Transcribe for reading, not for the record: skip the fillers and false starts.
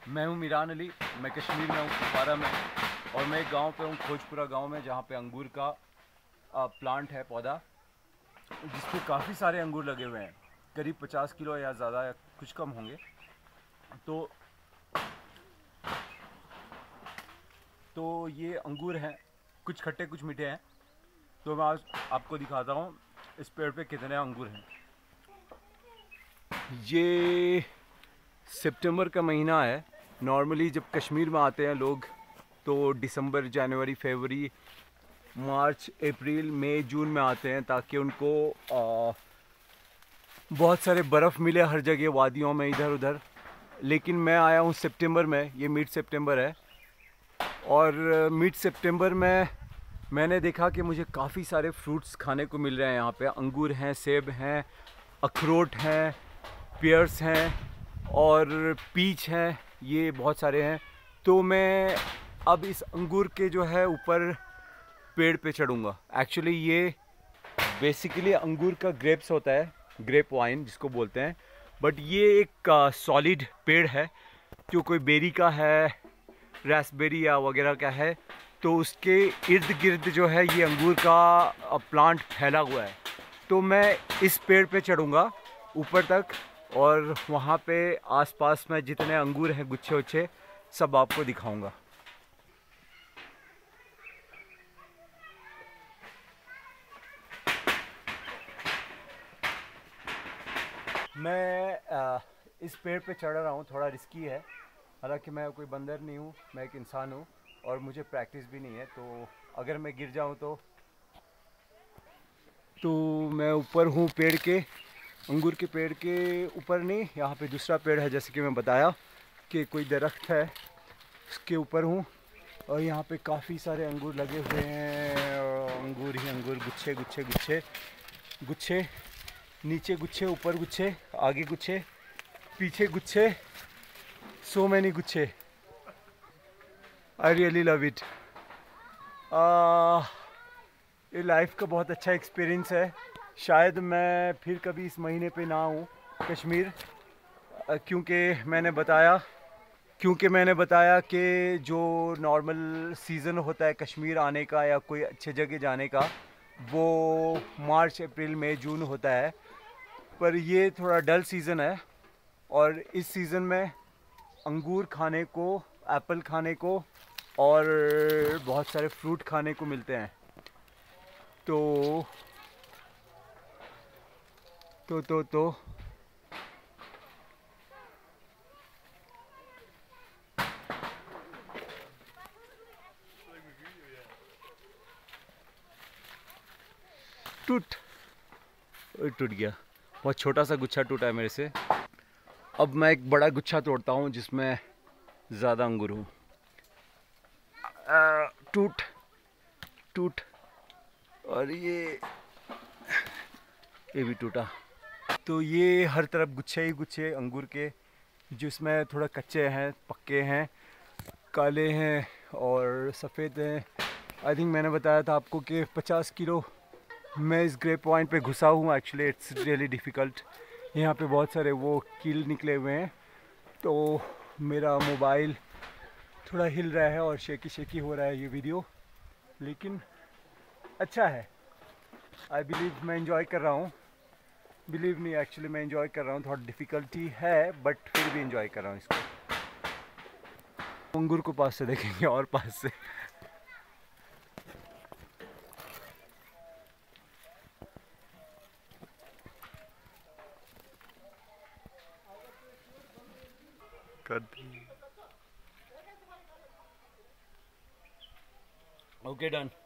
मैं हूँ मीरान अली। मैं कश्मीर में हूँ, कुपवारा में। और मैं एक गांव पे हूँ, खोजपुरा गांव में, जहाँ पे अंगूर का प्लांट है, पौधा, जिस पे काफ़ी सारे अंगूर लगे हुए हैं। करीब 50 किलो या ज़्यादा या कुछ कम होंगे। तो ये अंगूर हैं, कुछ खट्टे कुछ मीठे हैं। तो मैं आज आपको दिखाता हूँ इस पेड़ पे कितने अंगूर हैं। ये सितंबर का महीना है। नॉर्मली जब कश्मीर में आते हैं लोग तो दिसंबर, जनवरी, फरवरी, मार्च, अप्रैल, मई, जून में आते हैं, ताकि उनको बहुत सारे बर्फ़ मिले हर जगह, वादियों में, इधर उधर। लेकिन मैं आया हूँ सितंबर में, ये मिड सितंबर है। और मिड सितंबर में मैंने देखा कि मुझे काफ़ी सारे फ्रूट्स खाने को मिल रहे हैं यहाँ पे। अंगूर हैं, सेब हैं, अखरोट हैं, पेयर्स हैं और पीच हैं, ये बहुत सारे हैं। तो मैं अब इस अंगूर के जो है ऊपर पेड़ पे चढ़ूँगा। एक्चुअली ये बेसिकली अंगूर का ग्रेप्स होता है, ग्रेप वाइन जिसको बोलते हैं। बट ये एक सॉलिड पेड़ है, जो कोई बेरी का है, रास्पबेरी या वगैरह का है। तो उसके इर्द गिर्द जो है ये अंगूर का प्लांट फैला हुआ है। तो मैं इस पेड़ पे चढ़ूँगा ऊपर तक, और वहाँ पे आसपास में जितने अंगूर हैं, गुच्छे उच्छे, सब आपको दिखाऊंगा। मैं इस पेड़ पे चढ़ रहा हूँ, थोड़ा रिस्की है। हालांकि मैं कोई बंदर नहीं हूँ, मैं एक इंसान हूँ और मुझे प्रैक्टिस भी नहीं है। तो अगर मैं गिर जाऊँ तो मैं ऊपर हूँ पेड़ के, अंगूर के पेड़ के ऊपर नहीं, यहाँ पे दूसरा पेड़ है, जैसे कि मैं बताया कि कोई दरख्त है, उसके ऊपर हूँ। और यहाँ पे काफ़ी सारे अंगूर लगे हुए हैं, और अंगूर ही अंगूर, गुच्छे गुच्छे गुच्छे गुच्छे, नीचे गुच्छे, ऊपर गुच्छे, आगे गुच्छे, पीछे गुच्छे, सो मैनी गुच्छे। I really love it. ये लाइफ का बहुत अच्छा एक्सपीरियंस है। शायद मैं फिर कभी इस महीने पे ना आऊँ कश्मीर, क्योंकि मैंने बताया कि जो नॉर्मल सीज़न होता है कश्मीर आने का या कोई अच्छे जगह जाने का, वो मार्च, अप्रैल, मई, जून होता है। पर ये थोड़ा डल सीज़न है, और इस सीज़न में अंगूर खाने को, एप्पल खाने को और बहुत सारे फ्रूट खाने को मिलते हैं। तो तो तो तो टूट टूट गया। बहुत छोटा सा गुच्छा टूटा है मेरे से। अब मैं एक बड़ा गुच्छा तोड़ता हूँ जिसमें ज़्यादा अंगूर हो। टूट टूट, और ये भी टूटा। तो ये हर तरफ गुच्छे ही गुच्छे अंगूर के, जिसमें थोड़ा कच्चे हैं, पक्के हैं, काले हैं और सफ़ेद हैं। आई थिंक मैंने बताया था आपको कि 50 किलो मैं इस ग्रेप पॉइंट पे घुसा हूँ। Actually it's really difficult. यहाँ पे बहुत सारे वो कील निकले हुए हैं, तो मेरा मोबाइल थोड़ा हिल रहा है और शेकी शेकी हो रहा है ये वीडियो, लेकिन अच्छा है। आई बिलीव मैं इंजॉय कर रहा हूँ। बिलीव नहीं, एक्चुअली मैं इंजॉय कर रहा हूँ। थोड़ा डिफ़िकल्टी है बट फिर भी इंजॉय कर रहा हूँ इसको। अंगूर को पास से देखेंगे और पास से। Okay, done.